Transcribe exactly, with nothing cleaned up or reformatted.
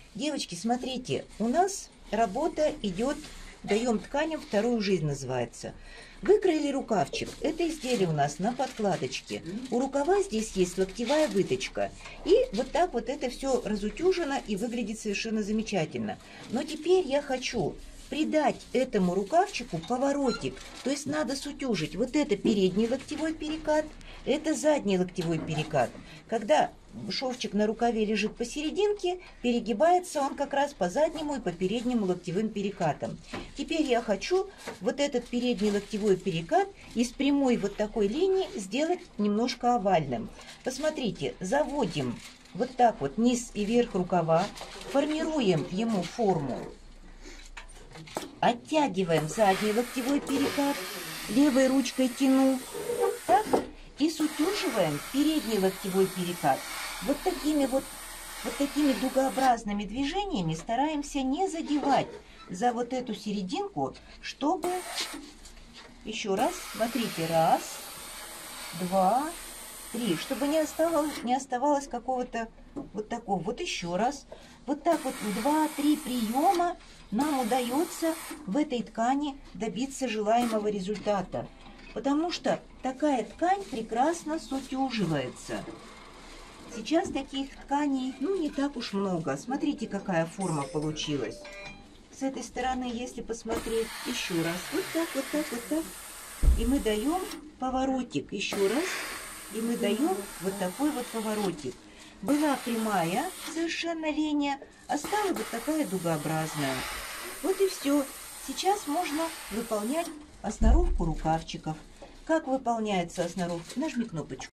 Девочки, смотрите, у нас работа идет, даем тканям вторую жизнь, называется. Выкроили рукавчик. Это изделие у нас на подкладочке. У рукава здесь есть локтевая выточка. И вот так вот это все разутюжено и выглядит совершенно замечательно. Но теперь я хочу придать этому рукавчику поворотик. То есть надо сутюжить. Вот это передний локтевой перекат, это задний локтевой перекат. Когда шовчик на рукаве лежит посерединке, перегибается он как раз по заднему и по переднему локтевым перекатам. Теперь я хочу вот этот передний локтевой перекат из прямой вот такой линии сделать немножко овальным. Посмотрите, заводим вот так вот низ и верх рукава, формируем ему форму, оттягиваем задний локтевой перекат, левой ручкой тяну, так, и сутюживаем передний локтевой перекат. Вот такими вот, вот такими дугообразными движениями стараемся не задевать за вот эту серединку, чтобы, еще раз, смотрите, раз, два, три, чтобы не оставалось, не оставалось какого-то вот такого. Вот еще раз. Вот так вот два-три приема нам удается в этой ткани добиться желаемого результата. Потому что такая ткань прекрасно сутюживается. Сейчас таких тканей, ну, не так уж много. Смотрите, какая форма получилась. С этой стороны, если посмотреть, еще раз, вот так, вот так, вот так. И мы даем поворотик, еще раз. И мы даем вот такой вот поворотик. Была прямая совершенно линия, а стала вот такая дугообразная. Вот и все. Сейчас можно выполнять осноровку рукавчиков. Как выполняется осноровка? Нажми кнопочку.